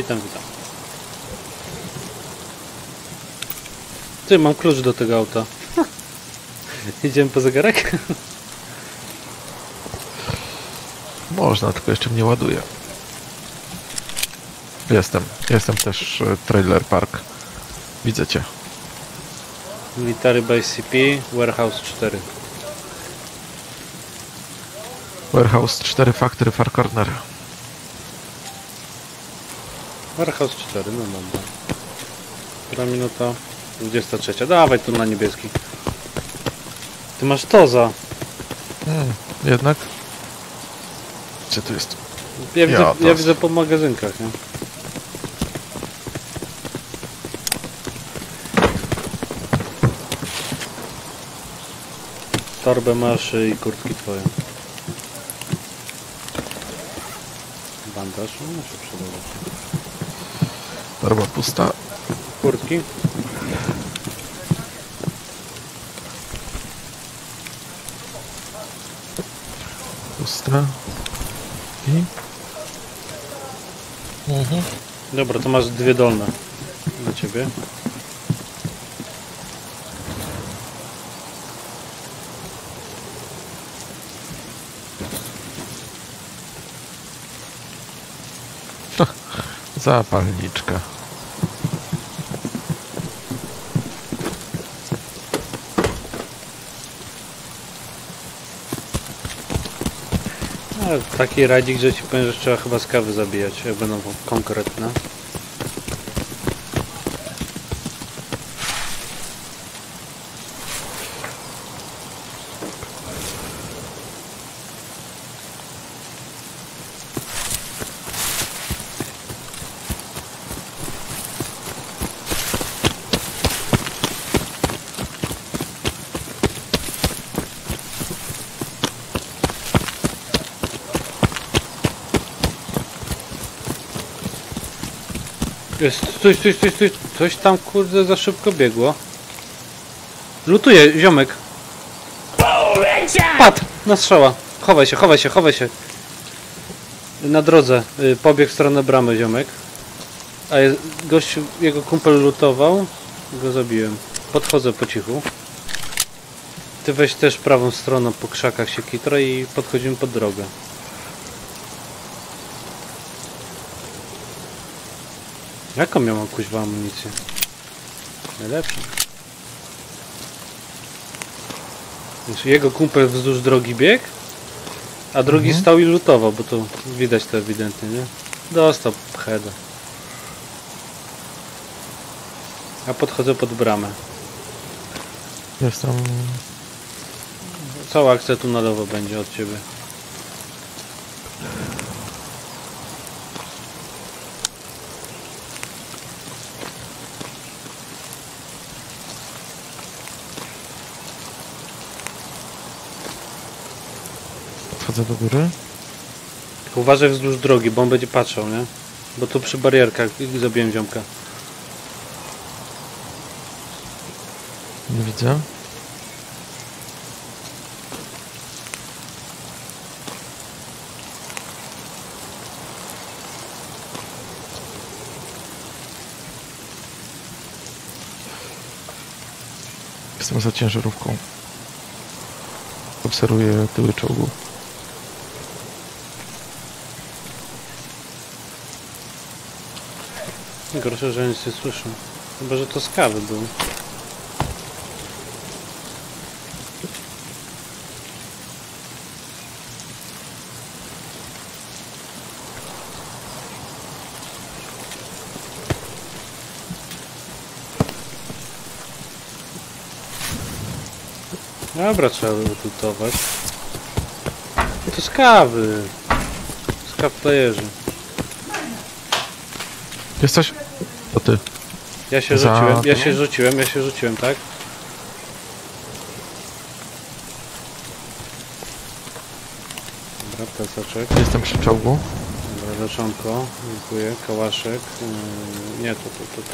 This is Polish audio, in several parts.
Witam, witam. Ty, mam klucz do tego auta. Idziemy po zegarek? Można, tylko jeszcze mnie ładuje. Jestem też Trailer Park. Widzę cię. Military Base CP, Warehouse 4. Warehouse 4, Factory, Far Corner. Warehouse 4, no dobra. Która minuta? 23. Dawaj tu na niebieski. Ty masz toza. Jednak? Gdzie tu jest? Ja widzę po magazynkach, nie? Torbę masz i kurtki twoje. Bandaż, no się przydało. Torba pusta. Kurtki? Pusta. I? Dobra, to masz dwie dolne dla ciebie. Zapalniczka. Taki radzik, że ci powiem, że trzeba chyba z kawy zabijać, jak będą konkretne. Jest, stój. Coś tam kurde za szybko biegło. Lutuje, ziomek. Padł na strzała. Chowaj się. Na drodze. Pobiegł w stronę bramy, ziomek. A gościu, jego kumpel lutował. Go zabiłem. Podchodzę po cichu. Ty weź też prawą stroną po krzakach się kitra i podchodzimy pod drogę. Jaką miał kuźwa amunicję? Najlepszą. Więc jego kumpel wzdłuż drogi biegł, a drugi stał i lutował, bo to widać to ewidentnie, nie? Dostał heada. A podchodzę pod bramę. Jestem... Cała akcja tu na lewo będzie od ciebie. Wchodzę do góry. Tylko uważaj wzdłuż drogi, bo on będzie patrzał, nie? Bo tu przy barierkach zabiłem ziomka. Nie widzę. Jestem za ciężarówką. Obserwuję tyły czołgu. Gorsze, że nic nie słyszę. Chyba, że to z kawy był. Dobra, trzeba lutować. To z kawy. Z kaw playerzy. Jesteś? To ty. Ja się rzuciłem, tak? Dobra, plecaczek. Jestem przy czołgu. Dobra, leczonko. Dziękuję. Kałaszek. Nie, to.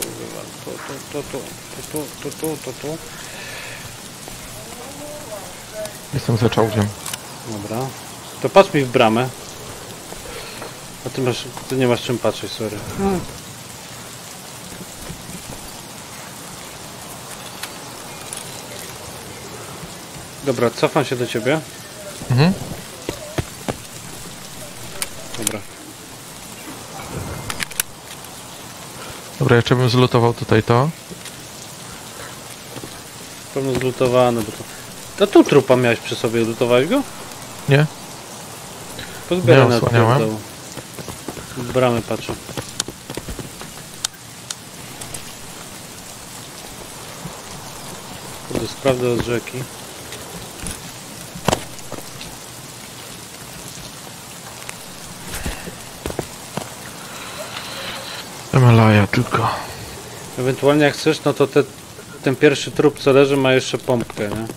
Jestem za czołgiem. Dobra. To patrz mi w bramę. A ty nie masz czym patrzeć, sorry. Dobra, cofam się do ciebie. Mhm. Dobra. Dobra, jeszcze bym zlutował tutaj to. Pewno zlutowane, bo to... To tu trupa miałeś przy sobie, lutowałeś go? Nie? Pozbieraj Nie, na osłaniałem. dołu. Z bramy patrzę. Kurde, sprawdzę od rzeki. Himalaja tylko. Ewentualnie jak chcesz, no to ten pierwszy trup co leży ma jeszcze pompkę, nie?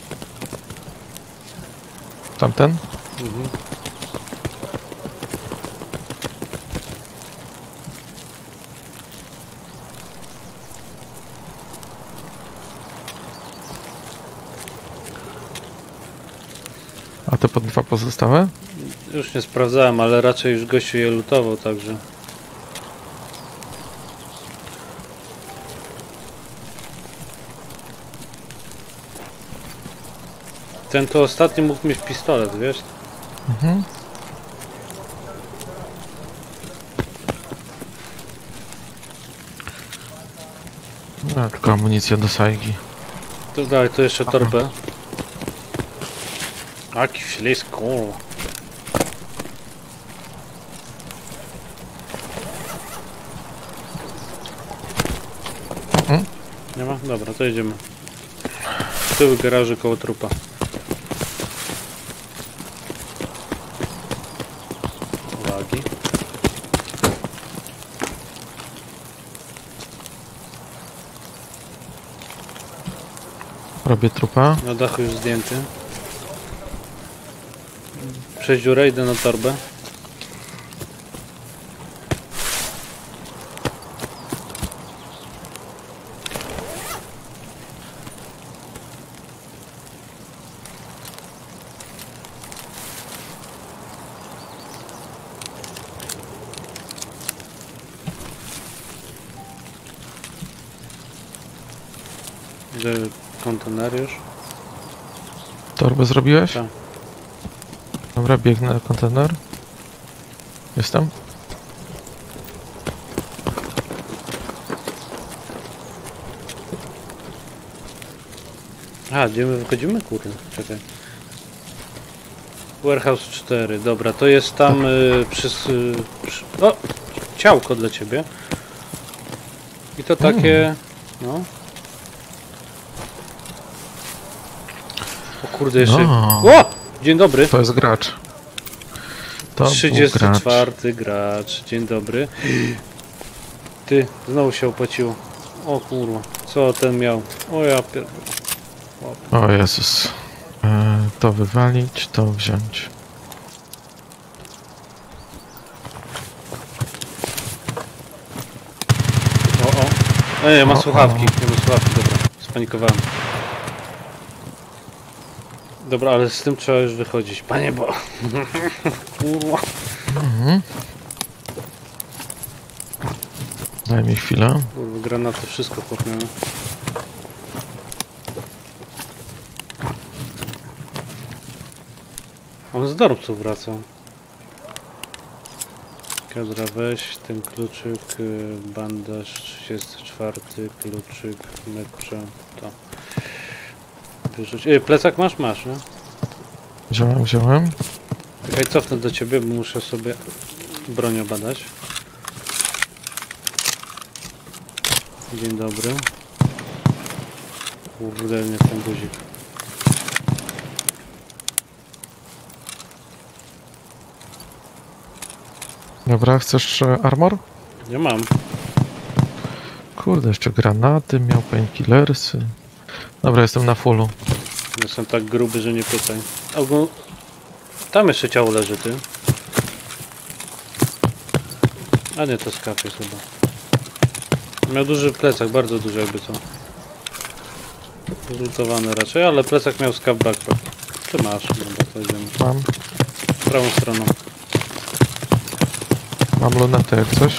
Tamten? Mhm. A te po 2 pozostałe? Już nie sprawdzałem, ale raczej już gościu je lutował, także... Ten to ostatni mógł mieć pistolet, wiesz? Mhm. No, tylko amunicja do sajgi. To dalej, to jeszcze torbę. Jaki ślisk, o. Mhm. Nie ma? Dobra, to jedziemy. Tyły garaży koło trupa. Uwagi. Robię trupa. Na dachu już zdjęty. Przez dziurę idę na torbę. Idę kontenariusz. Torbę zrobiłeś? Tak. Dobra, biegnę na kontener. Jestem. A, gdzie my wychodzimy? Kurde, czekaj. Warehouse 4, dobra, to jest tam o! Ciałko dla ciebie. I to takie... No. O kurde, jeszcze... No. O! Dzień dobry. To jest gracz. To był 34 gracz. Dzień dobry. Ty, znowu się opłaciło. O kurwa, co ten miał? O ja pierdolę. O Jezus. To wywalić, to wziąć. O, o. Ej, ma O, słuchawki. o. Nie ma słuchawki, dobra. Spanikowałem. Dobra, ale z tym trzeba już wychodzić. Panie bo... Kurwa. Mhm. Daj mi chwilę. Kurwa, granaty, wszystko chłopnęło. On z dormców wracał. Kadra, weź ten kluczyk, bandaż 34, kluczyk, mecza, to. Wyrzuć. Plecak masz? Masz, nie? Wziąłem. Czekaj, cofnę do ciebie, bo muszę sobie broń badać. Dzień dobry. Kurde, nie ten guzik. Dobra, chcesz armor? Nie mam. Kurde, jeszcze granaty, miał painkillersy. Dobra, jestem na fullu. Jestem tak gruby, że nie pytaj. Tam jeszcze ciało leży, ty. A nie, to skap jest chyba. Miał duży plecak, bardzo duży jakby co. Zlutowany raczej, ale plecak miał skap backpack. Ty masz, dobra, to idziemy. Mam. Prawą stroną. Mam lunetę jak coś.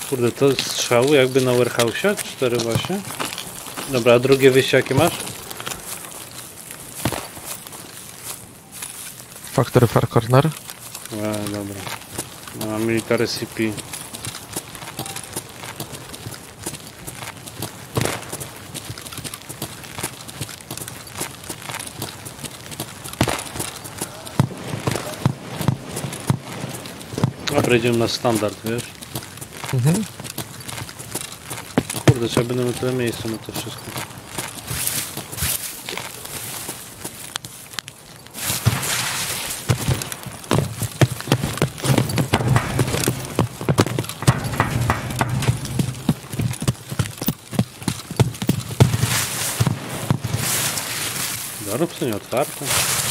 Kurde, to strzał jakby na warehouse'ie? 4 właśnie. Dobra, a drugie wyjście jakie masz? Factory Far Corner. Dobra. No, military CP. Dobra, idziemy na standard, wiesz? Mhm. Kurde, trzeba będę mieć tyle miejsca na to wszystko. Zarób sobie nieotwarte.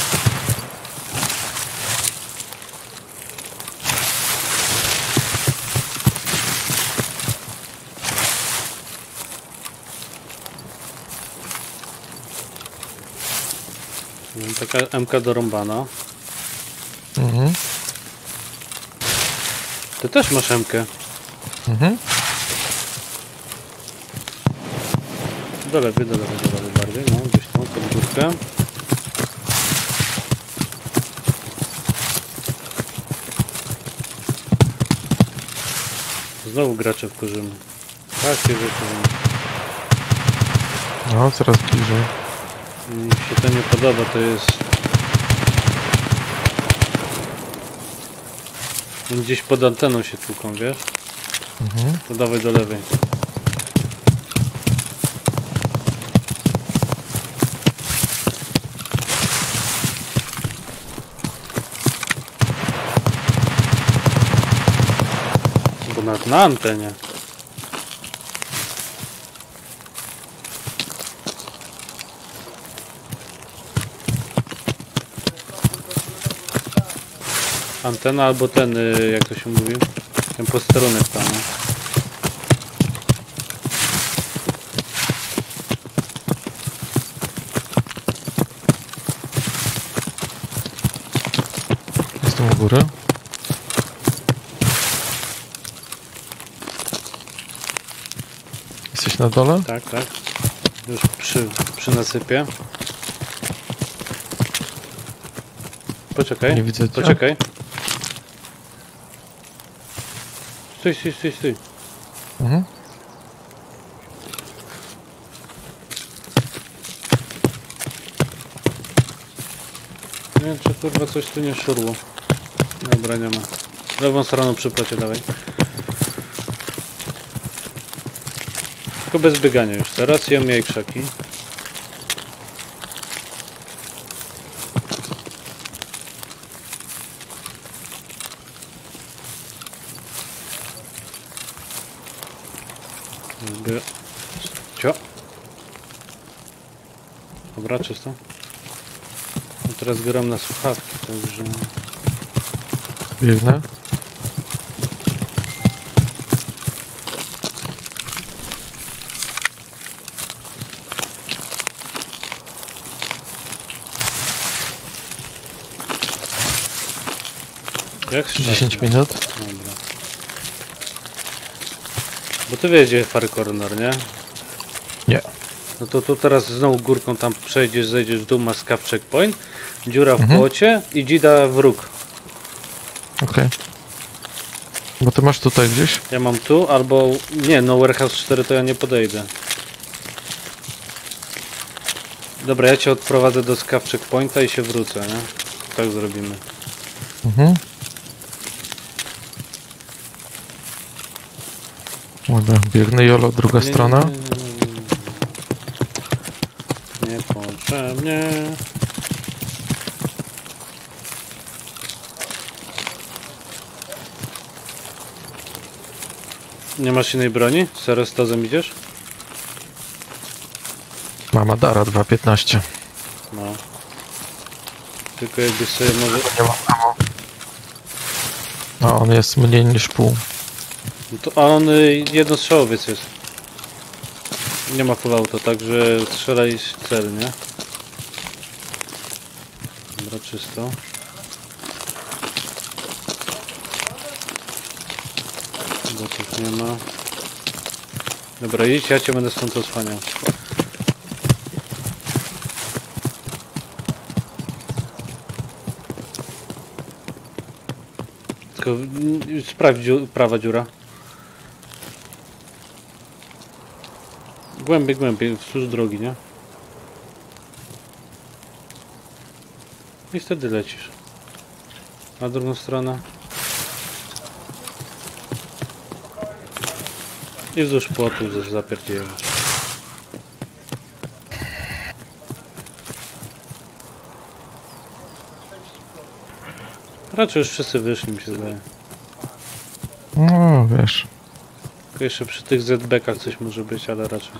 Taka MK dorąbana. Mhm. Ty też masz MK. Mhm. Do lewej bardziej, no gdzieś tam pod górkę. Znowu gracze wkurzymy. Takie rzeczy. No, coraz bliżej. Mi się to nie podoba, to jest... Gdzieś pod anteną się tłuką, wiesz? Mhm. To dawaj do lewej. Bo na antenie. Antena albo ten, jak to się mówi, ten posterunek tam. No. Jestem u góry. Jesteś na dole? Tak. Już przy nasypie. Poczekaj. Nie widzę cię. Poczekaj. Stój. Mhm. Nie wiem, czy kurwa coś tu nie szurło. Dobra, nie ma. Lewą stroną przy plocie dawaj. Tylko bez biegania już teraz. Ja miej krzaki. Cio. Dobra, czysto. No teraz gram na słuchawki, także... Biegnę. Jak 10 minut. Dobra. Bo ty wiesz, gdzie Far Corner, nie? Nie. No to tu teraz znowu górką tam przejdziesz, zejdziesz w dół, masz scav checkpoint, dziura w Mhm. płocie i dzida wróg. Okej. Bo ty masz tutaj gdzieś? Ja mam tu, albo... Nie, no Warehouse 4 to ja nie podejdę. Dobra, ja cię odprowadzę do scav checkpointa i się wrócę, nie? Tak zrobimy. Mhm. Dobra, biegnę, Jolo, druga strona. Niepotrzebnie. Nie masz innej broni? Z Serestazem idziesz? Mama Dara 2.15. No. Tylko jakbyś sobie może... Nie mam ammo. A on jest mniej niż pół. No to, a on jednostrzałowiec jest. Nie ma full auto, także strzelaj z cel, nie? Dobra, czysto. Botów nie ma. Dobra, idź, ja cię będę stąd osłaniał. Tylko sprawdź prawa dziura. Głębiej, głębiej, wzdłuż drogi, nie? I wtedy lecisz. Na drugą stronę. I wzdłuż płotu zapierdziłem. Raczej już wszyscy wyszli, mi się zdaje. No, wiesz. Tylko jeszcze przy tych ZB-kach coś może być, ale raczej.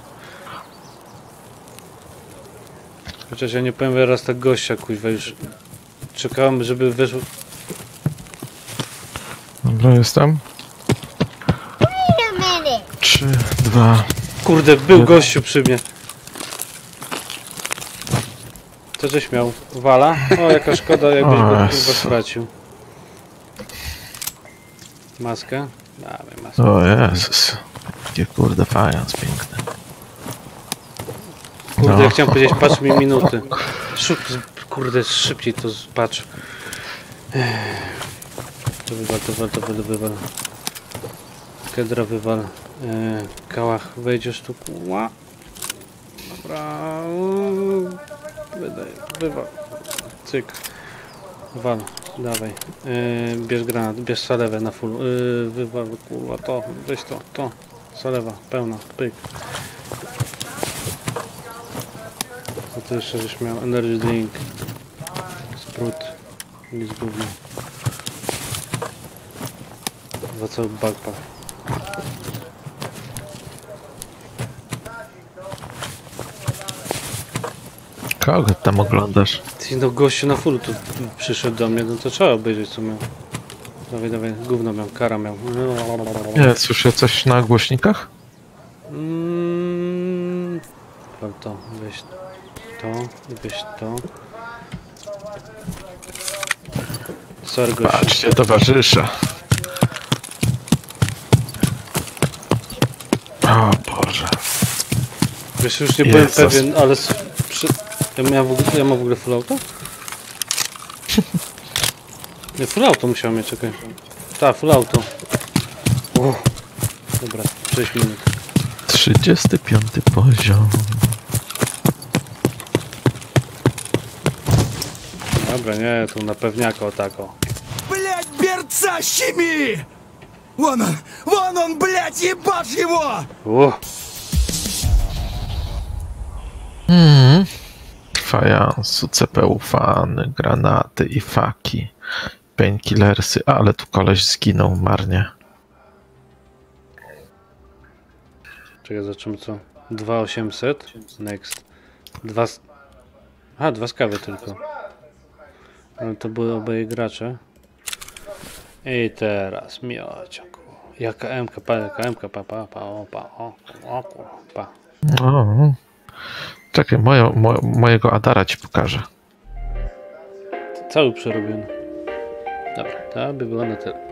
Chociaż ja nie powiem raz tak gościa, kuźwa, już czekałem, żeby wyszło. Dobra, jestem. 3, 2. Kurde, był gościu przy mnie. Co żeś miał? Wala? O, jaka szkoda, jakbyś go kurwa stracił. Maskę? Dawaj maskę. O Jezus. Jakie kurde fajans piękny. Kurde, No. ja chciałem powiedzieć, patrz mi minuty. Kurde, szybciej to patrz. To wywal. Kedra wywal. Kałach, wejdziesz tu. Ła. Dobra. Wywal. Cyk. Wal. Dawaj. Bierz granat, bierz salewę na full. Wywal, kurwa, to. Weź to. Salewa, pełna. Pyk. A to jeszcze żeś miał energy drink. Sprut. Nic gówno. Dwa cały backpack. Kogo tam oglądasz? Ty no gościu na fullu tu przyszedł do mnie, no to trzeba obejrzeć co miał. Dawaj, gówno miał, kara miał. Nie, słyszę coś na głośnikach? To, weź to. Sorry gościu. Patrzcie, towarzysza. O Boże. Wiesz, już nie byłem Jezus. pewien, ale ja mam w ogóle full auto? Nie, full auto musiałem mieć, czekaj. Tak, full auto. O, dobra, 6 minut. 35 poziom. Dobra, nie, tu na pewniaka o tako. Блять, берца, щеми! Вон он, блять, ебашь его! Fajansu, CPU fany, granaty i faki. Painkillersy, ale tu koleś zginął marnie. Czekaj, zobaczymy co. 2800. Next. Dwa skawy tylko. Ale to były oboje gracze. I teraz miociąg. Jaka MK, pa. O, czekaj, mojego Adara ci pokażę. Cały przerobiony. Dobra, to by było na tyle.